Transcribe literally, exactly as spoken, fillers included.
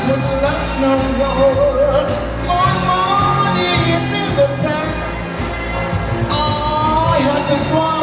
could last no more. My money is in the past. I had to find